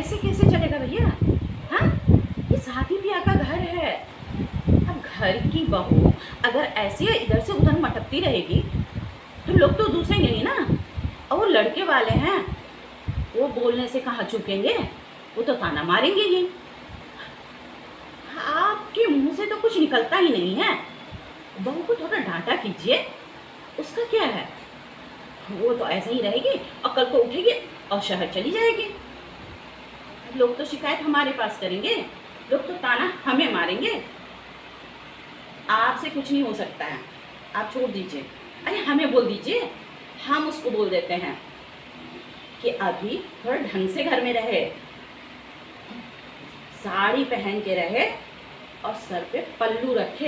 ऐसे कैसे चलेगा भैया? हाँ, ये शादी ब्याह का घर है। अब घर की बहू अगर ऐसे इधर से उधर मटकती रहेगी तो लोग तो दूसरेंगे नहीं ना। और वो लड़के वाले हैं, वो बोलने से कहाँ चूकेंगे, वो तो ताना मारेंगे ही। आपके मुंह से तो कुछ निकलता ही नहीं है। बहू को थोड़ा डांटा कीजिए, उसका क्या है। वो तो ऐसे ही रहेगी और कल को उठेगी और शहर चली जाएगी। लोग तो शिकायत हमारे पास करेंगे, लोग तो ताना हमें मारेंगे। आपसे कुछ नहीं हो सकता है, आप छोड़ दीजिए। अरे हमें बोल दीजिए, हम उसको बोल देते हैं कि अभी थोड़ा ढंग से घर में रहे, साड़ी पहन के रहे और सर पे पल्लू रखे।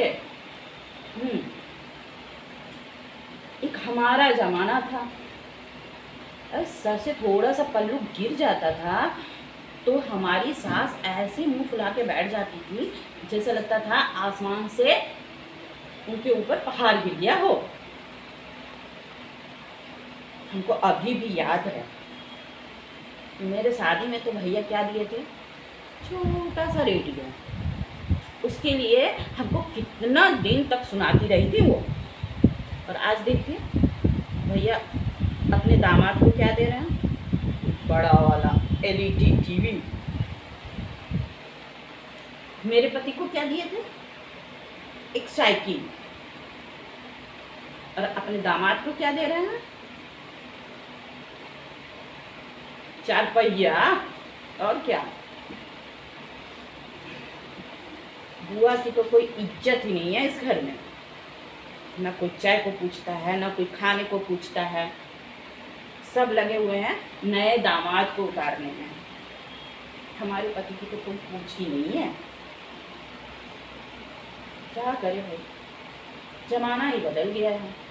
एक हमारा जमाना था, अरे सर से थोड़ा सा पल्लू गिर जाता था तो हमारी सास ऐसे मुंह फुला के बैठ जाती थी जैसे लगता था आसमान से उनके ऊपर पहाड़ गिर गया हो। हमको अभी भी याद है, मेरे शादी में तो भैया क्या दिए थे, छोटा सा रेडियो। उसके लिए हमको कितना दिन तक सुनाती रही थी वो। और आज देखिए भैया अपने दामाद को क्या दे रहे हैं, बड़ा वाला एलईडी टीवी। मेरे पति को क्या दिए थे, एक साइकिल। और अपने दामाद को क्या दे रहे हैं, 4 पहिया। और क्या, बुआ की तो कोई इज्जत ही नहीं है इस घर में। ना कोई चाय को पूछता है, ना कोई खाने को पूछता है। सब लगे हुए हैं नए दामाद को उतारने में। हमारे पति की तो कोई पूछ ही नहीं है। क्या करे भाई, जमाना ही बदल गया है।